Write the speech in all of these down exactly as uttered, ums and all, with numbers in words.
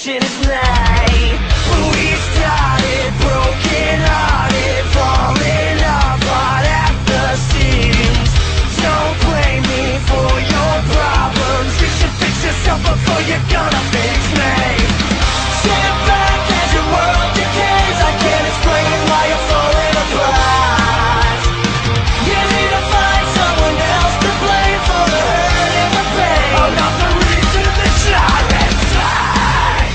ocean is night. We started broken hearted, falling apart at the seams. Don't blame me for your problems. You should fix yourself before you're gonna fix me. Stand back as your world decays. I can't explain why you're falling apart. You need to find someone else to blame for the hurt and the pain. I'm not the reason that you're inside.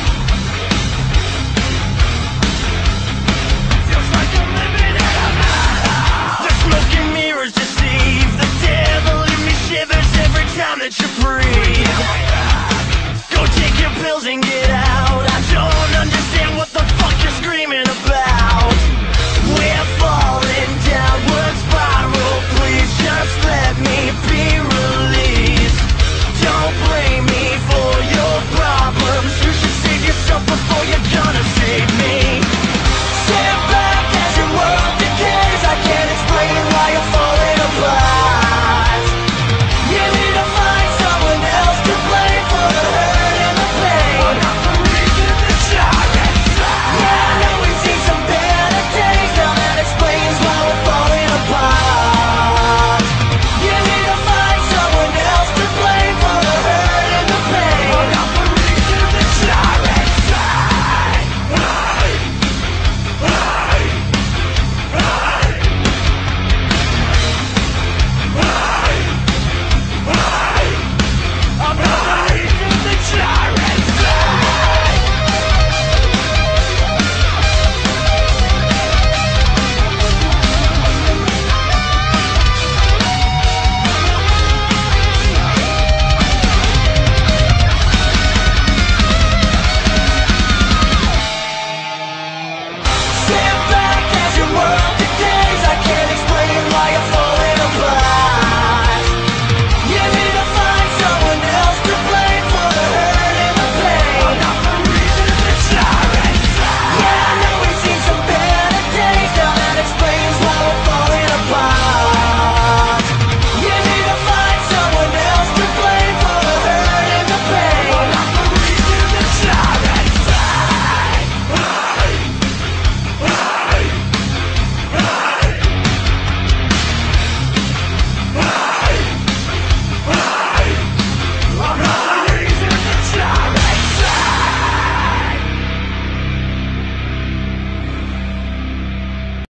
Feels like I'm living in a lie. The smoke and mirrors deceive. The devil in me shivers every time that you breathe.